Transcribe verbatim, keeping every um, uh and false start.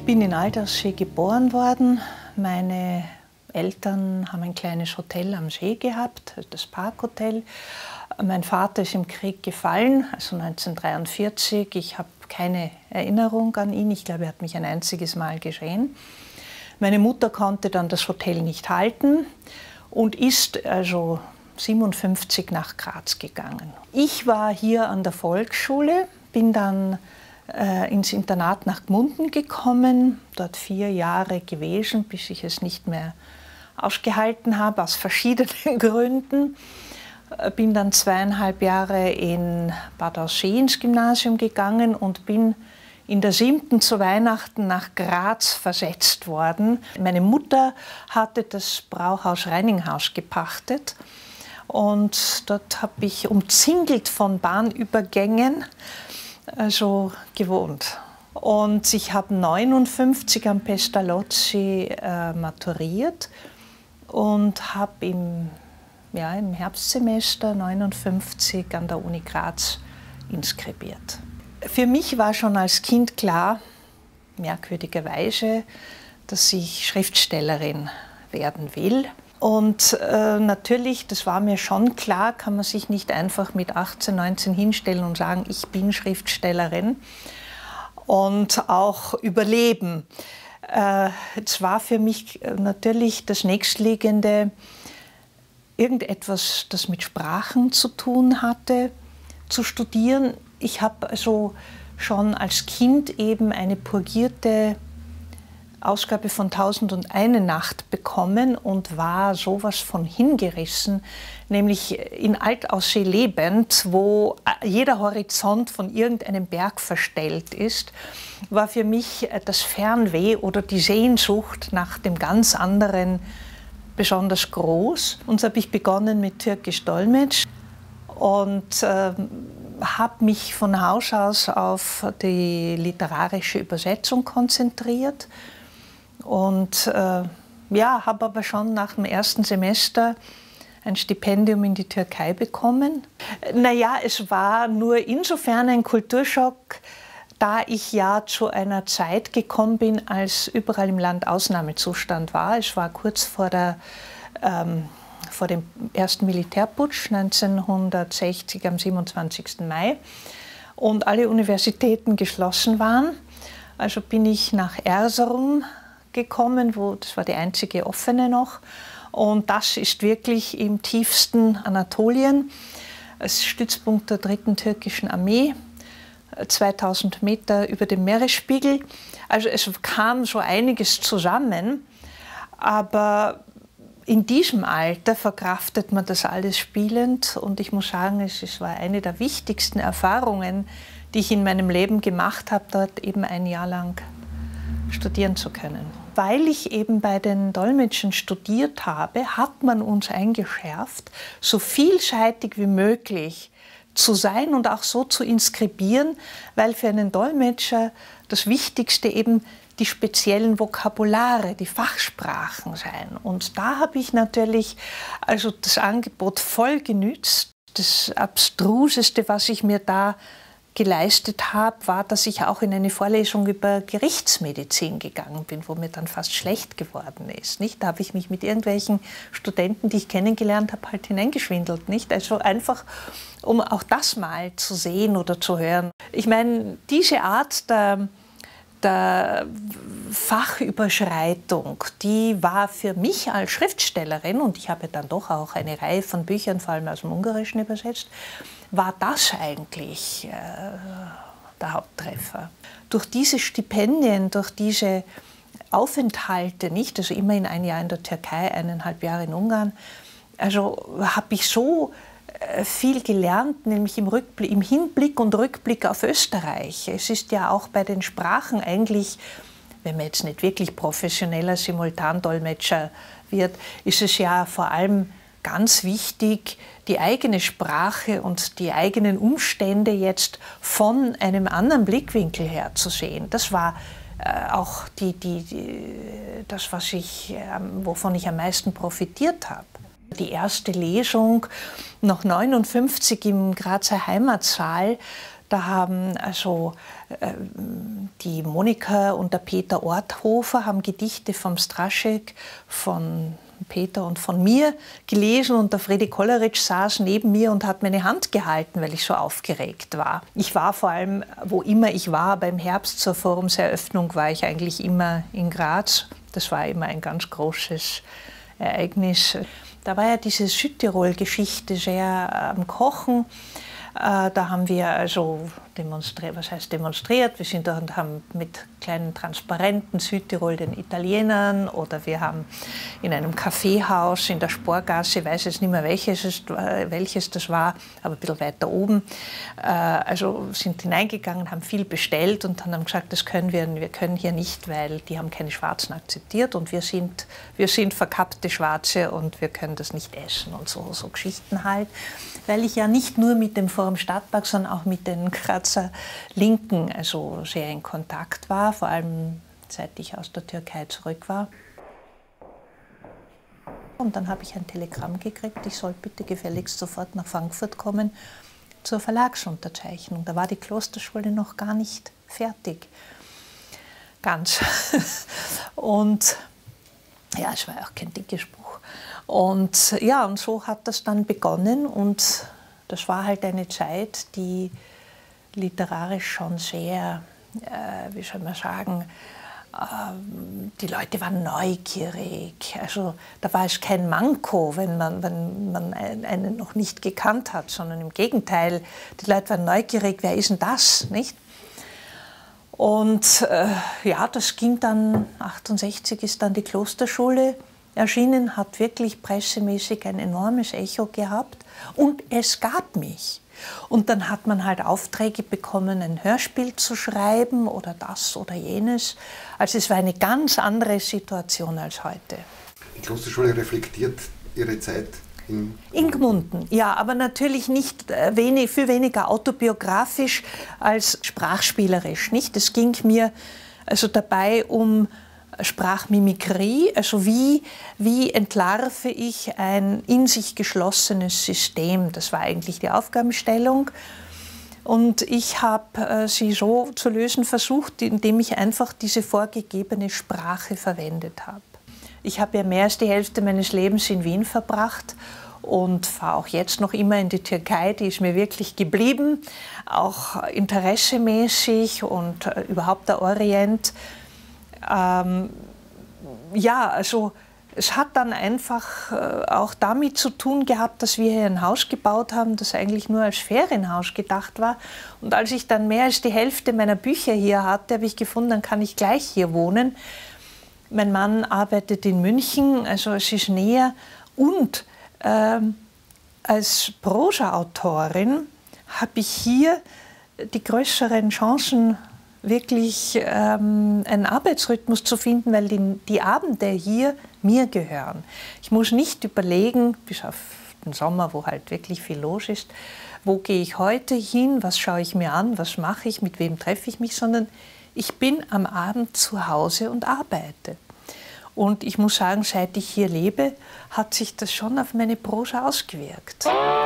Ich bin in Alderssee geboren worden. Meine Eltern haben ein kleines Hotel am See gehabt, das Parkhotel. Mein Vater ist im Krieg gefallen, also neunzehnhundertdreiundvierzig. Ich habe keine Erinnerung an ihn. Ich glaube, er hat mich ein einziges Mal gesehen. Meine Mutter konnte dann das Hotel nicht halten und ist also siebenundfünfzig nach Graz gegangen. Ich war hier an der Volksschule, bin dann äh, ins Internat nach Gmunden gekommen, dort vier Jahre gewesen, bis ich es nicht mehr ausgehalten habe, aus verschiedenen Gründen. Bin dann zweieinhalb Jahre in Bad Aussee ins Gymnasium gegangen und bin in der siebten zu Weihnachten nach Graz versetzt worden. Meine Mutter hatte das Brauhaus Reininghaus gepachtet und dort habe ich umzingelt von Bahnübergängen also gewohnt. Und ich habe neunundfünfzig am Pestalozzi äh, maturiert und habe im Ja, im Herbstsemester neunundfünfzig an der Uni Graz inskribiert. Für mich war schon als Kind klar, merkwürdigerweise, dass ich Schriftstellerin werden will. Und äh, natürlich, das war mir schon klar, kann man sich nicht einfach mit achtzehn, neunzehn hinstellen und sagen, ich bin Schriftstellerin und auch überleben. Äh, es war für mich natürlich das Nächstliegende, irgendetwas, das mit Sprachen zu tun hatte, zu studieren. Ich habe also schon als Kind eben eine purgierte Ausgabe von Tausend und eine Nacht bekommen und war sowas von hingerissen, nämlich in Altaussee lebend, wo jeder Horizont von irgendeinem Berg verstellt ist, war für mich das Fernweh oder die Sehnsucht nach dem ganz anderen besonders groß. Und so habe ich begonnen mit Türkisch Dolmetsch und äh, habe mich von Haus aus auf die literarische Übersetzung konzentriert. Und äh, ja, habe aber schon nach dem ersten Semester ein Stipendium in die Türkei bekommen. Naja, es war nur insofern ein Kulturschock, da ich ja zu einer Zeit gekommen bin, als überall im Land Ausnahmezustand war. Es war kurz vor, der, ähm, vor dem ersten Militärputsch neunzehnhundertsechzig am siebenundzwanzigsten Mai und alle Universitäten geschlossen waren. Also bin ich nach Erzurum gekommen, wo, das war die einzige offene noch. Und das ist wirklich im tiefsten Anatolien, als Stützpunkt der dritten türkischen Armee. zweitausend Meter über dem Meeresspiegel. Also es kam so einiges zusammen, aber in diesem Alter verkraftet man das alles spielend und ich muss sagen, es war eine der wichtigsten Erfahrungen, die ich in meinem Leben gemacht habe, dort eben ein Jahr lang studieren zu können. Weil ich eben bei den Dolmetschern studiert habe, hat man uns eingeschärft, so vielseitig wie möglich zu sein und auch so zu inskribieren, weil für einen Dolmetscher das Wichtigste eben die speziellen Vokabulare, die Fachsprachen sein. Und da habe ich natürlich also das Angebot voll genützt. Das Abstruseste, was ich mir da geleistet habe, war, dass ich auch in eine Vorlesung über Gerichtsmedizin gegangen bin, wo mir dann fast schlecht geworden ist. Nicht? Da habe ich mich mit irgendwelchen Studenten, die ich kennengelernt habe, halt hineingeschwindelt. Nicht? Also einfach, um auch das mal zu sehen oder zu hören. Ich meine, diese Art der, der Fachüberschreitung, die war für mich als Schriftstellerin, und ich habe dann doch auch eine Reihe von Büchern, vor allem aus dem Ungarischen übersetzt, war das eigentlich äh, der Haupttreffer. Durch diese Stipendien, durch diese Aufenthalte, nicht, also immerhin ein Jahr in der Türkei, eineinhalb Jahre in Ungarn, also habe ich so äh, viel gelernt, nämlich im, Rückblick, im Hinblick und Rückblick auf Österreich. Es ist ja auch bei den Sprachen eigentlich, wenn man jetzt nicht wirklich professioneller Simultandolmetscher wird, ist es ja vor allem ganz wichtig, die eigene Sprache und die eigenen Umstände jetzt von einem anderen Blickwinkel her zu sehen. Das war äh, auch die, die, die, das, was ich, äh, wovon ich am meisten profitiert habe. Die erste Lesung noch neunundfünfzig im Grazer Heimatsaal, Da haben also äh, die Monika und der Peter Orthofer haben Gedichte vom Straschek, von Peter und von mir gelesen und der Fredi Kolleritsch saß neben mir und hat meine Hand gehalten, weil ich so aufgeregt war. Ich war vor allem, wo immer ich war, beim Herbst zur Forumseröffnung war ich eigentlich immer in Graz. Das war immer ein ganz großes Ereignis. Da war ja diese Südtirol-Geschichte sehr am Kochen. Da haben wir also demonstriert, was heißt demonstriert? Wir sind da und haben mit kleinen Transparenten Südtirol den Italienern, oder wir haben in einem Kaffeehaus in der Sporgasse, ich weiß jetzt nicht mehr welches, welches das war, aber ein bisschen weiter oben, also sind hineingegangen, haben viel bestellt und dann haben gesagt, das können wir, wir können hier nicht, weil die haben keine Schwarzen akzeptiert und wir sind, wir sind verkappte Schwarze und wir können das nicht essen und so, so Geschichten halt, weil ich ja nicht nur mit dem Forum Stadtpark, sondern auch mit den Grazer Linken also sehr in Kontakt war, vor allem seit ich aus der Türkei zurück war. Und dann habe ich ein Telegramm gekriegt, ich soll bitte gefälligst sofort nach Frankfurt kommen zur Verlagsunterzeichnung. Da war die Klosterschule noch gar nicht fertig, ganz. Und ja, es war auch kein dickes Buch. Und ja, und so hat das dann begonnen und das war halt eine Zeit, die literarisch schon sehr, äh, wie soll man sagen, äh, die Leute waren neugierig. Also da war es kein Manko, wenn man, wenn man einen noch nicht gekannt hat, sondern im Gegenteil, die Leute waren neugierig, wer ist denn das, nicht? Und äh, ja, das ging dann, achtundsechzig ist dann die Klosterschule erschienen, hat wirklich pressemäßig ein enormes Echo gehabt und es gab mich. Und dann hat man halt Aufträge bekommen, ein Hörspiel zu schreiben oder das oder jenes. Also es war eine ganz andere Situation als heute. Die Klosterschule reflektiert Ihre Zeit in, in Gmunden, ja, aber natürlich nicht wenig, viel weniger autobiografisch als sprachspielerisch. Nicht? Es ging mir also dabei um Sprachmimikrie, also wie, wie entlarve ich ein in sich geschlossenes System. Das war eigentlich die Aufgabenstellung. Und ich habe äh, sie so zu lösen versucht, indem ich einfach diese vorgegebene Sprache verwendet habe. Ich habe ja mehr als die Hälfte meines Lebens in Wien verbracht und fahre auch jetzt noch immer in die Türkei, die ist mir wirklich geblieben, auch interessemäßig und äh, überhaupt der Orient. Ähm, ja, also es hat dann einfach äh, auch damit zu tun gehabt, dass wir hier ein Haus gebaut haben, das eigentlich nur als Ferienhaus gedacht war. Und als ich dann mehr als die Hälfte meiner Bücher hier hatte, habe ich gefunden, dann kann ich gleich hier wohnen. Mein Mann arbeitet in München, also es ist näher. Und ähm, als Prosa-Autorin habe ich hier die größeren Chancen, wirklich ähm, einen Arbeitsrhythmus zu finden, weil die, die Abende hier mir gehören. Ich muss nicht überlegen, bis auf den Sommer, wo halt wirklich viel los ist, wo gehe ich heute hin, was schaue ich mir an, was mache ich, mit wem treffe ich mich, sondern ich bin am Abend zu Hause und arbeite. Und ich muss sagen, seit ich hier lebe, hat sich das schon auf meine Prosa ausgewirkt.